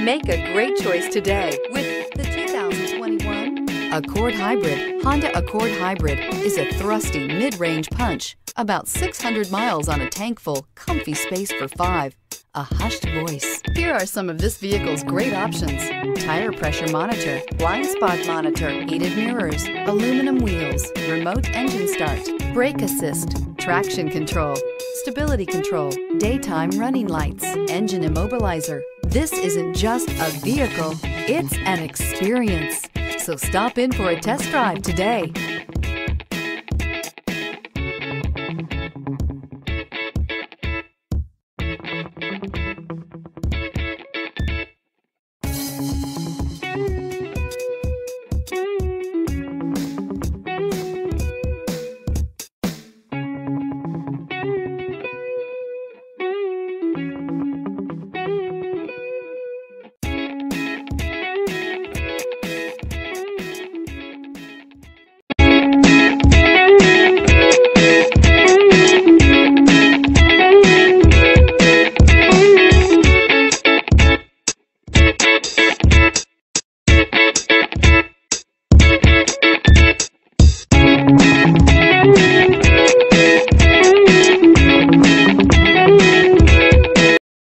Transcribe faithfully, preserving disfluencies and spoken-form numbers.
Make a great choice today with the two thousand twenty-one Accord Hybrid. Honda Accord Hybrid is a thrusty mid-range punch, about six hundred miles on a tank-full, comfy space for five, a hushed voice. Here are some of this vehicle's great options: tire pressure monitor, blind spot monitor, heated mirrors, aluminum wheels, remote engine start, brake assist, traction control, stability control, daytime running lights, engine immobilizer. This isn't just a vehicle, it's an experience. So stop in for a test drive today.